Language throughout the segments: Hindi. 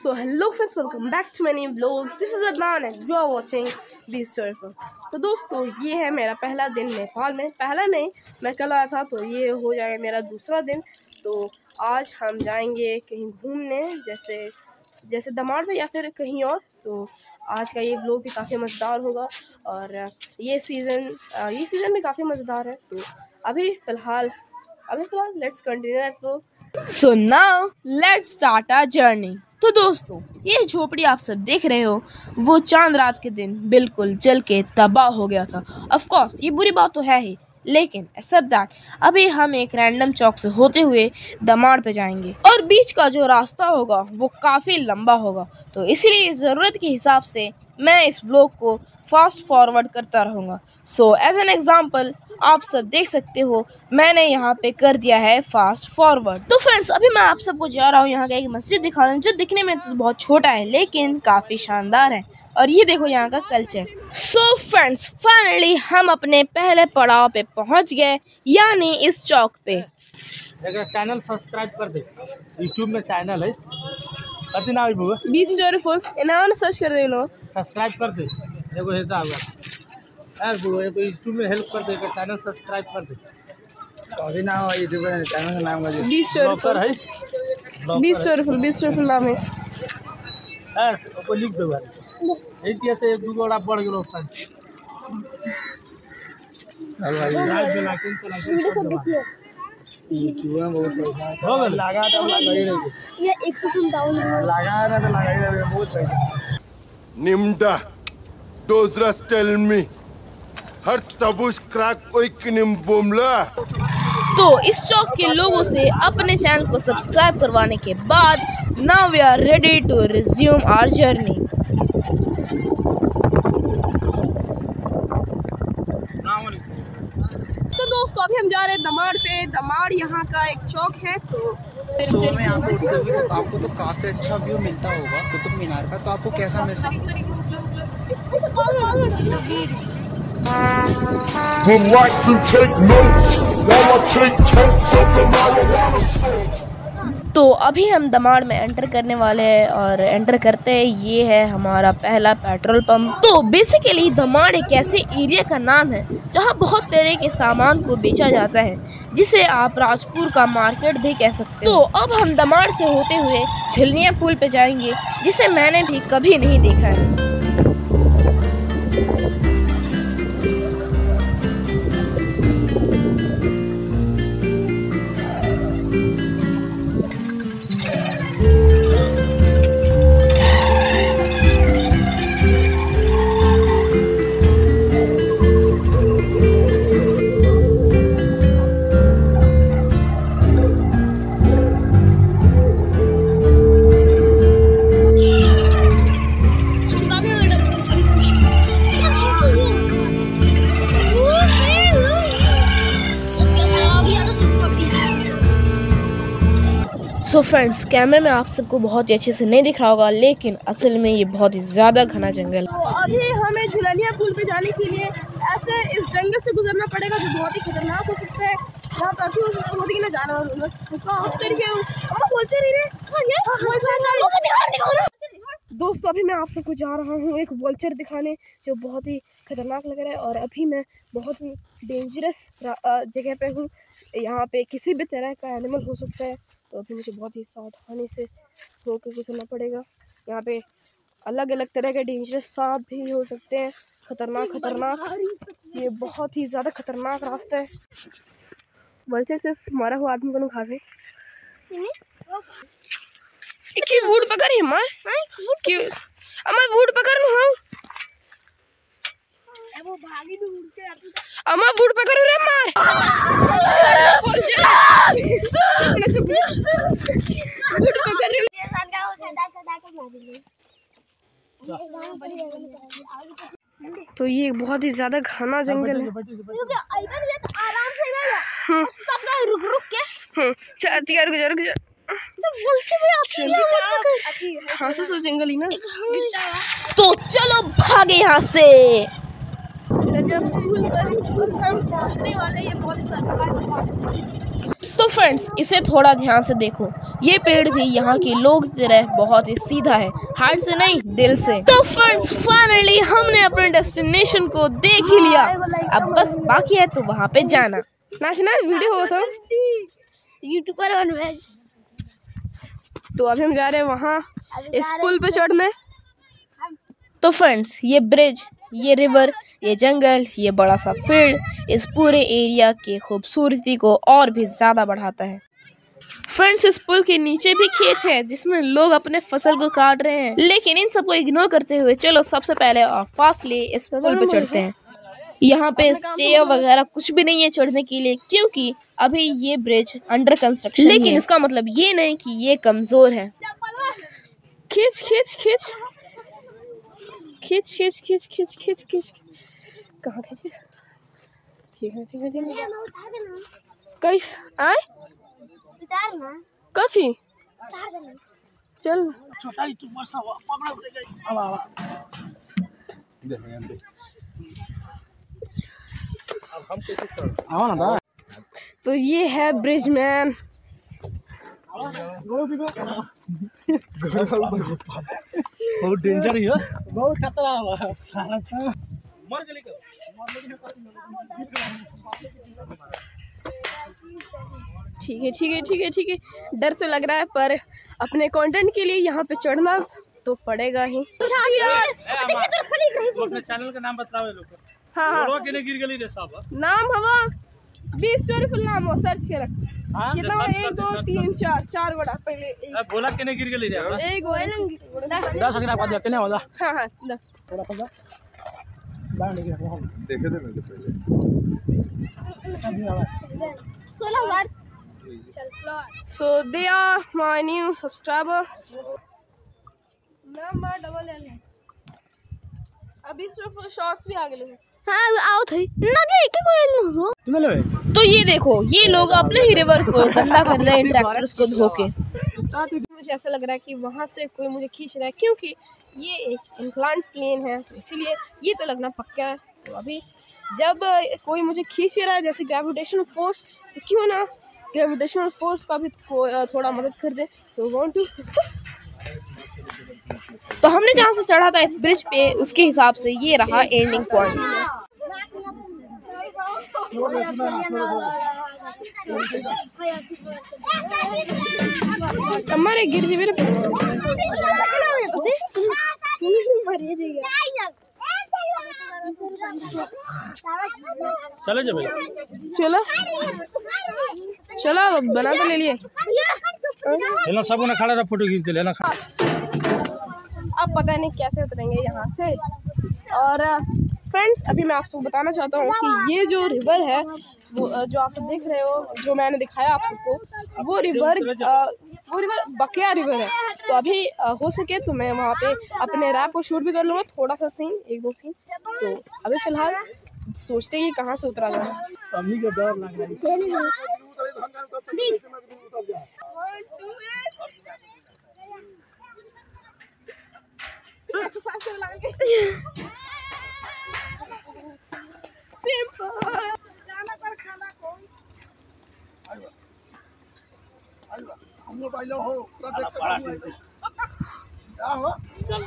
So hello friends, welcome back to my new vlog. This is Adnan and you are watching Be Storyful. तो दोस्तों ये है मेरा पहला दिन नेपाल में। पहला नहीं, मैं कल आया था, तो ये हो जाएगा मेरा दूसरा दिन। तो आज हम जाएंगे कहीं घूमने, जैसे दमाड़ में या फिर कहीं और। तो आज का ये व्लॉग भी काफ़ी मज़ेदार होगा और ये सीज़न भी काफ़ी मज़ेदार है। तो अभी फ़िलहाल let's continue that vlog. So now let's start our journey. तो दोस्तों ये झोपड़ी आप सब देख रहे हो, वो चांद रात के दिन बिल्कुल जल के तबाह हो गया था। ऑफ कोर्स ये बुरी बात तो है ही, लेकिन एक्सेप्ट दैट अभी हम एक रैंडम चौक से होते हुए दमाड़ पे जाएंगे और बीच का जो रास्ता होगा वो काफ़ी लंबा होगा। तो इसीलिए ज़रूरत के हिसाब से मैं इस व्लॉग को फास्ट फॉरवर्ड करता रहूँगा। सो एज एन एग्जाम्पल आप सब देख सकते हो, मैंने यहाँ पे कर दिया है फास्ट फॉरवर्ड। तो फ्रेंड्स अभी मैं आप सबको जा रहा हूँ यहाँ का एक मस्जिद दिखाने, जो दिखने में तो बहुत छोटा है लेकिन काफ़ी शानदार है। और ये देखो यहाँ का कल्चर। सो फ्रेंड्स फाइनली हम अपने पहले पड़ाव पे पहुँच गए, यानी इस चौक पे। चैनल सब्सक्राइब कर दे, यूट्यूब में चैनल है, कति ना बी स्टोरीफुल इन्हें सर्च कर दे लो, सब्सक्राइब कर दे। एगो हेता होगा यार ब्रो, एगो यूट्यूब में हेल्प कर दे, चैनल सब्सक्राइब कर दे। अभी ना हो यूट्यूब में चैनल का नाम है बी स्टोरीफुल है, बी स्टोरीफुल नाम है यार। को लिख दो यार, एतिया से एक दो गोड़ा बढ़ गेलो सन। हेलो भाई सब देखिए यूट्यूब में बहुत पैसा हो गया, लगा तो लगा ही रही ये 100 डाउन लगा ना तो लगा ही रही बहुत पैसा। Nimda, Dozras tell me, हर तबुश क्रैक कोई किनिम बोमला। तो इस चौक के लोगों से अपने चैनल को सब्सक्राइब करवाने के बाद now we are ready to resume our journey. तो दोस्तों अभी हम जा रहे हैं दमाड़ पे। दमाड़ यहाँ का एक चौक है। तो सुबह में यहाँ पे उठते हुए तो आपको तो काफ़ी अच्छा व्यू मिलता होगा कुतुब मीनार का। तो आपको कैसा महसूस? तो अभी हम दमाड़ में एंटर करने वाले हैं और एंटर करते हैं ये है हमारा पहला पेट्रोल पंप। तो बेसिकली दमाड़ एक ऐसे एरिया का नाम है जहाँ बहुत तरह के सामान को बेचा जाता है, जिसे आप राजपुर का मार्केट भी कह सकते हो। तो अब हम दमाड़ से होते हुए झिलनिया पुल पे जाएंगे, जिसे मैंने भी कभी नहीं देखा है। सो फ्रेंड्स कैमरे में आप सबको बहुत ही अच्छे से नहीं दिख रहा होगा, लेकिन असल में ये बहुत ही ज़्यादा घना जंगल है। तो अभी हमें झुलनिया पुल पे जाने के लिए ऐसे इस जंगल से गुजरना पड़ेगा, जो बहुत ही खतरनाक हो सकता है। यहाँ काफी होती है जानवर दोस्तों अभी मैं आप सबको जा रहा हूँ एक वल्चर दिखाने, जो बहुत ही खतरनाक लग रहा है। और अभी मैं बहुत ही डेंजरस जगह पे हूँ। यहाँ पे किसी भी तरह का एनिमल हो सकता है, तो अभी मुझे बहुत ही सावधानी से होकर गुजरना पड़ेगा। यहाँ पे अलग अलग तरह के डेंजरस सांप भी हो सकते हैं, खतरनाक। ये बहुत ही ज़्यादा खतरनाक रास्ता है। वल्चर सिर्फ मारा हुआ आदमी को खा दे। वुड पकड़ वुड पकड़ लू हाँ, वो भागी भी उड़ के आती है। अम्मा वुड पकड़ रे मार। वुड पकड़ रे। तो ये बहुत ही ज्यादा घना जंगल है। आराम से रुक जा। हाँ से जंगल ही ना। तो चलो भागे यहाँ से। जब पुल पर हम पहुंचने वाले, ये बहुत फ्रेंड्स इसे थोड़ा ध्यान से देखो, ये पेड़ भी यहाँ के लोग की तरह बहुत ही सीधा है, हार्ट से नहीं दिल से। तो फ्रेंड्स फाइनली हमने अपने डेस्टिनेशन को देख ही लिया, अब बस बाकी है तो वहाँ पे जाना। नाचना वीडियो हो तो यूट्यूबर तो अभी हम जा रहे हैं वहाँ इस पुल पे चढ़ने। तो फ्रेंड्स ये ब्रिज, ये रिवर, ये जंगल, ये बड़ा सा फील्ड इस पूरे एरिया की खूबसूरती को और भी ज़्यादा बढ़ाता है। फ्रेंड्स इस पुल के नीचे भी खेत है जिसमें लोग अपने फसल को काट रहे हैं, लेकिन इन सबको इग्नोर करते हुए चलो सबसे पहले और फास्टली इस पुल पे चढ़ते हैं। यहाँ पे स्टे वगैरह कुछ भी नहीं है चढ़ने के लिए, क्योंकि अभी ये ब्रिज अंडर कंस्ट्रक्शन, लेकिन इसका मतलब ये नहीं कि ये कमजोर है। खींच खींच खींच खींच खींच खींच खींच खींच खींच कहाँ खींचे? ठीक है ठीक है ठीक है। कैस आए कथी चल छोटा यूट्यूबर सब पकड़ा उठ गई। अब हम कैसे चढ़ ना। तो ये है ब्रिज मैन। बहुत डेंजर है, बहुत खतरा है। मर गली का ठीक है ठीक है ठीक है ठीक है, डर तो लग रहा है पर अपने कंटेंट के लिए यहाँ पे चढ़ना तो पड़ेगा ही। अपने चैनल का नाम बताओ लोग। हाँ हाँ गिर गली रे साहब नाम हवा 20 स्टोरी नाम हो सर्च के रख। कितना 1 2 3 4 4 गोड़ा पहले बोला केने गिर गली रे एक गोड़ा 10 सब्सक्राइब कर दिया केने हो जा। हाँ हाँ थोड़ा सा बाहर निकल देखे थे मैंने पहले 16,000 So they are my new subscribers. Number double L है। अभी सिर्फ शॉर्ट्स भी आ गए हैं। हाँ आओ थे ना भी के कोई नहीं हो तुम ले तो ये देखो ये लोग अपने ही रिवर को गंदा कर रहे हैं ट्रैक्टर्स को धो के। मुझे ऐसा लग रहा है कि वहाँ से कोई मुझे खींच रहा है, क्योंकि ये एक इंक्लाइन प्लेन है तो इसीलिए ये तो लगना पक्का है। तो अभी जब कोई मुझे खींच रहा है जैसे ग्रेविटेशनल फोर्स, तो क्यों ना ग्रेविटेशनल फोर्स का भी थोड़ा मदद कर दे। तो वांट टू तो हमने जहाँ से चढ़ा था इस ब्रिज पे उसके हिसाब से ये रहा एंडिंग पॉइंट। हमारे गिर जी मेरे चलो जब चलो चलो बना तो ले लिए। लेना सब ने खड़ा रहा फोटो खींच दे लेना। अब पता नहीं कैसे उतरेंगे यहाँ से। और फ्रेंड्स अभी मैं आप सबको बताना चाहता हूँ कि ये जो रिवर है वो जो आप सब देख रहे हो, जो मैंने दिखाया आप सबको, वो रिवर बकिया रिवर है। तो अभी हो सके तो मैं वहाँ पे अपने रैप को शूट भी कर लूँगा, थोड़ा सा सीन 1-2 सीन। तो अभी फिलहाल सोचते हैं कहाँ से उतरा जाए। अम्मी को डर लग रहा है। हम लोग आइलो हो पूरा देख के क्या हुआ चल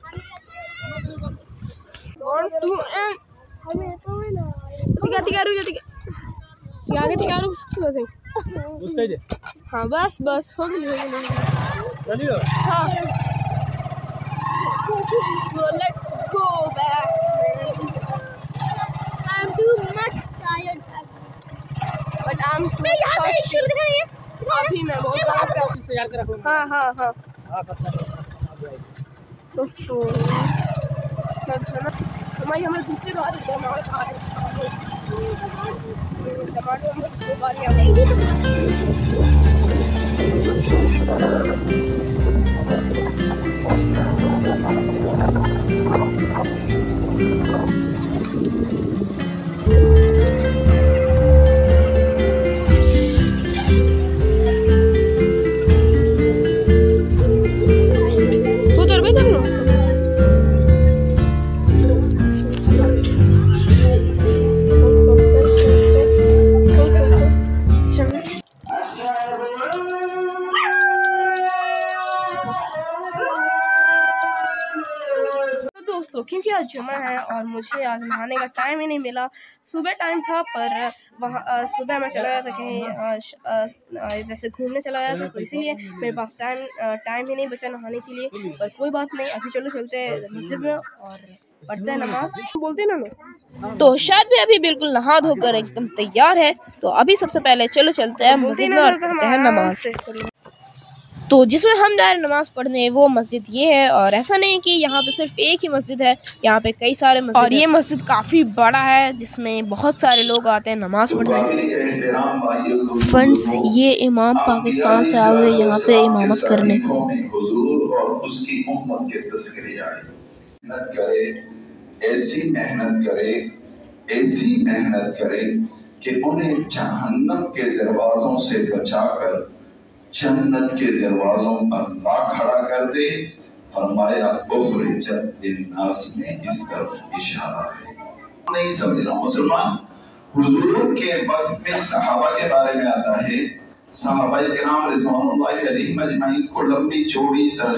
1 2 एंड ठीक है रुक जा ठीक है रुक उसके दे। हाँ बस बस हो गई चलिए हाँ so let's go back. I'm too much tired But I'm too मैं यहाँ से शुरू दिखाइए अभी मैं बहुत ज़्यादा से याद रखो। हाँ हाँ हाँ हां पता तो हमारी हमें दूसरी बार टमाटर खा रहे टमाटर हम 2 बार क्योंकि आज जुमा है और मुझे आज नहाने का टाइम ही नहीं मिला। सुबह टाइम था पर वहाँ सुबह मैं चला गया था कहीं जैसे घूमने चला गया था, तो इसीलिए मेरे पास टाइम ही नहीं बचा नहाने के लिए। पर कोई बात नहीं, अभी चलो चलते हैं मस्जिद में और पढ़ते हैं नमाज। बोलते हैं ना लोग। तो शायद भी अभी बिल्कुल नहा धोकर एकदम तैयार है। तो अभी सबसे पहले चलो चलते हैं मस्जिद में और पढ़ते हैं नमाज। तो जिसमें हम जा रहे नमाज पढ़ने वो मस्जिद ये है, और ऐसा नहीं कि यहाँ पे सिर्फ एक ही मस्जिद है, यहाँ पे कई सारे मस्जिद और ये मस्जिद काफ़ी बड़ा है जिसमें बहुत सारे लोग आते हैं नमाज पढ़ने। फ्रेंड्स, ये इमाम पाकिस्तान से आए हुए यहाँ पे इमामत करने। ऐसी मेहनत करे कि उन्हें जहन्नम के दरवाजों से बचाकर जन्नत के दरवाजों पर ला खड़ा कर दे। फरमाया उखरिजत लिन्नास में इस तरफ इशारा है। नहीं समझ रहा मुसलमान, हुजूर के वक्त में सहाबा के बारे में आता है। सहाबा किराम रिज़वानुल्लाहि अलैहिम अजमईन को लंबी चौड़ी तरगीब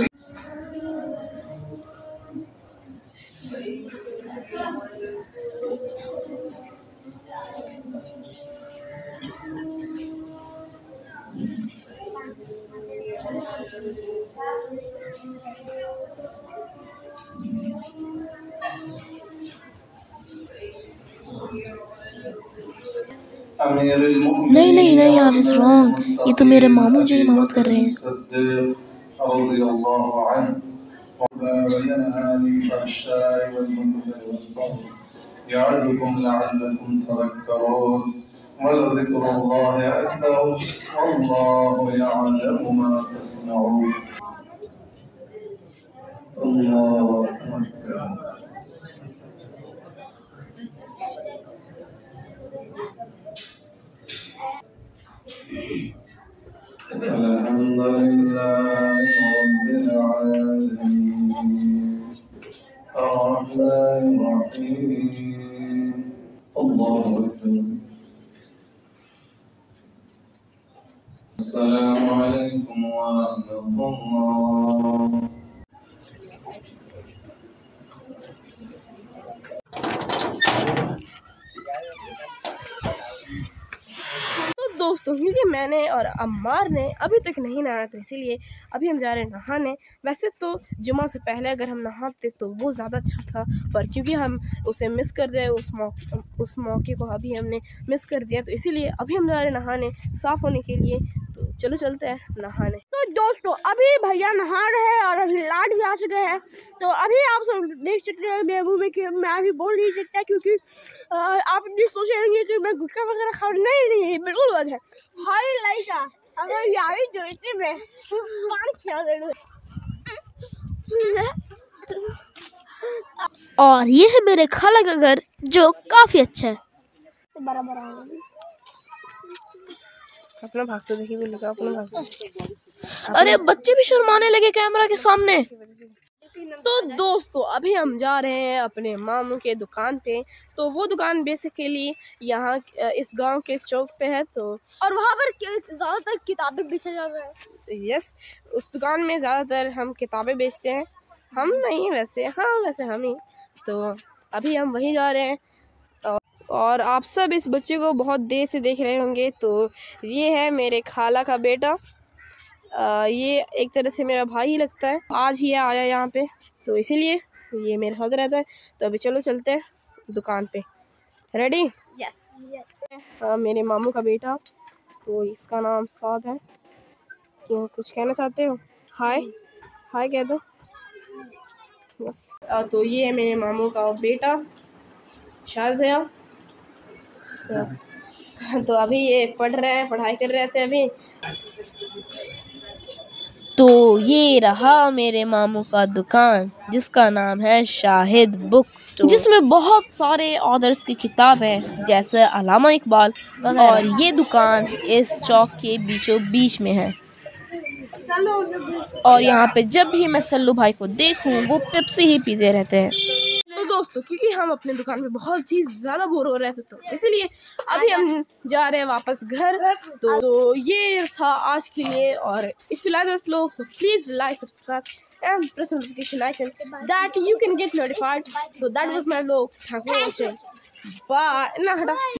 नहीं आप इस रॉन्ग, ये तो मेरे मामू जो इमामत कर रहे हैं। अस्सलामु अलैकुम व रहमतुल्लाह। दोस्तों, क्योंकि मैंने और अम्मार ने अभी तक नहीं नहाया तो इसीलिए अभी हम जा रहे हैं नहाने। वैसे तो जुमा से पहले अगर हम नहाते तो वो ज़्यादा अच्छा था, पर क्योंकि हम उसे मिस कर रहे उस मौके को अभी हमने मिस कर दिया, तो इसीलिए अभी हम जा रहे हैं नहाने साफ़ होने के लिए। तो चलो चलते हैं नहाने। तो दोस्तों, अभी भैया नहा रहे हैं और अभी लाड भी आ चुके हैं। तो अभी आप सब देख सकते हैं मेरे मुँह में कि मैं अभी बोल नहीं सकता, क्योंकि आप नहीं सोचेंगे कि मैं गुटखा वगैरह खा नहीं बिल्कुल गलत है। हाई लाइका अगर यारी जोड़ते में पानी खिला दे। और ये है मेरे खाला का घर जो काफी अच्छा है। अपना भागते देखिए, भी लगा अपना भागते। अरे बच्चे भी शर्माने लगे कैमरा के सामने। तो दोस्तों, अभी हम जा रहे हैं अपने मामू के दुकान पे। तो वो दुकान बेसिकली यहाँ इस गांव के चौक पे है। तो और वहाँ पर ज़्यादातर किताबें बेचा जाता है। यस, उस दुकान में ज़्यादातर हम किताबें बेचते हैं। हम नहीं वैसे, हाँ वैसे हम ही। तो अभी हम वहीं जा रहे हैं और आप सब इस बच्चे को बहुत देर से देख रहे होंगे। तो ये है मेरे खाला का बेटा। ये एक तरह से मेरा भाई ही लगता है। आज ही आया यहाँ पे, तो इसीलिए ये मेरे साथ रहता है। तो अभी चलो चलते हैं दुकान पे। रेडी? यस। मेरे मामू का बेटा, तो इसका नाम साद है। क्यों, कुछ कहना चाहते हो? हाय कह दो बस। तो ये है मेरे मामू का बेटा शायद भैया। तो अभी ये पढ़ रहे हैं, पढ़ाई कर रहे थे अभी। तो ये रहा मेरे मामू का दुकान जिसका नाम है शाहिद बुक स्टोर, जिसमें बहुत सारे ऑथर्स की किताब है जैसे अल्लामा इकबाल। और ये दुकान इस चौक के बीचों बीच में है। और यहाँ पे जब भी मैं सल्लू भाई को देखूं वो पेप्सी ही पीते रहते हैं। तो दोस्तों क्योंकि हम अपने दुकान में बहुत ही ज़्यादा बोर हो रहे थे तो इसलिए अभी हम जा रहे हैं वापस घर। तो ये था आज के लिए, और if you like this vlog so please like, subscribe and press the notification icon that you can get notified. So that was my vlog. Thank you for watching. Bye.